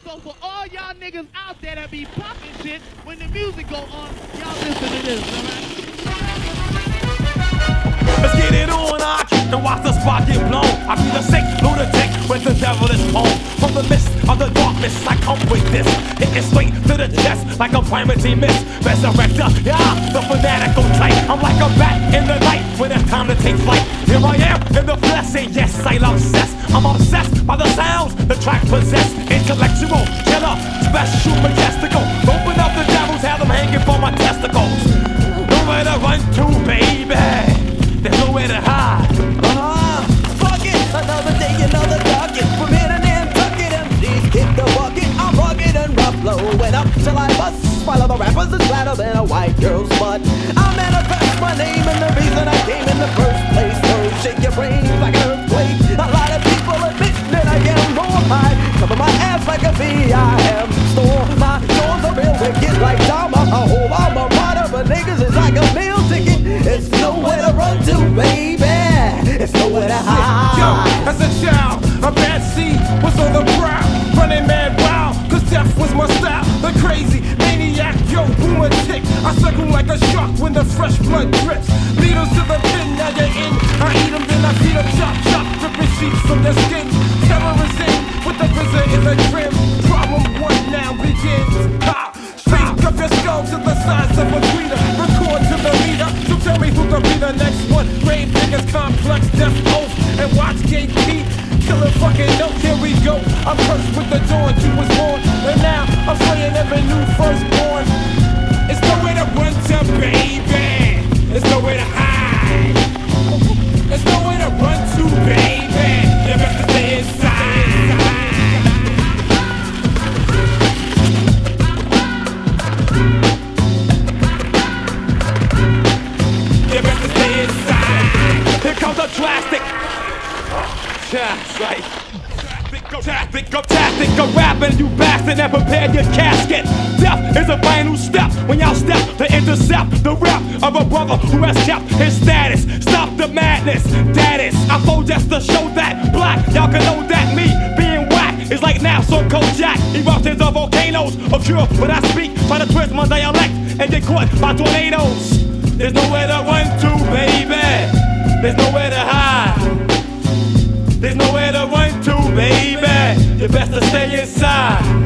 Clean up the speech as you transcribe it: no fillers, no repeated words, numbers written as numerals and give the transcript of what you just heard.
So for all y'all niggas out there that be popping shit, when the music go on, y'all listen to this, alright? Let's get it on, I keep and watch the spot get blown. I be the sick lunatic with the devil is home. From the mist of the darkness, I come with this. Hitting straight to the chest like a primacy mist. Resurrector, yeah, the fanatical type. I'm like a bat in the night when it's time to take flight. Here I am in the flesh, and yes, I'm obsessed. I'm obsessed by the sounds the track possess. Intellectual, killer, special, majestical. Open up the devils, have them hanging for my testicles. Nowhere to run to, baby. There's nowhere to hide. Fuck it, another day, another target. From here to there, tuck it and please kick the bucket. I'm rugged and rough, blowing up till I bust. While other rappers is flatter than a white girl's butt. I manifest my name and the reason I came in the first place. So shake your brains like an earthquake. A lot of people admit that I am more high. Cover my ass like a V.I.M. store. My doors are real wicked like Dharma. A whole armor rider for niggas is like a meal ticket. It's nowhere to run to, baby. It's nowhere to hide. Yo, as a child, a bad seed was on the prowl. Running mad wild, cause death was my style. The crazy maniac, yo, boomer chick. I circle like a shark when the fresh blood drips. Needles to the pin, now you're in. I eat them, then I feed them, chop, chop. Ripping sheets from their skin. Terror is in, with the prison in the trim. Problem one now begins. Ha! Speak up your skull to the size of a tweeter. Record to the leader. So tell me who could be the next one. Grave diggers, complex, death oath. And watch Gate Pete. Killer fucking note, here we go. I'm cursed with the dawn, you was born. And now I'm slaying every new firstborn. It's nowhere to run to, baby. It's nowhere to hide. It's nowhere to run to, baby. You better stay inside. You better stay inside. Here comes the drastic. Yeah, that's right. Tactic of rapping, you bastard, and prepare your casket. Death is a final step when y'all step to intercept the rep of a brother who has kept his status. Stop the madness, that is. I fold just to show that black. Y'all can know that me being whack is like now so Kojak. Eruptions of volcanoes occur when I speak. Try to twist my dialect and get caught by tornadoes. There's nowhere to run to, baby. There's nowhere to hide. There's nowhere to run to, baby. You best to stay inside.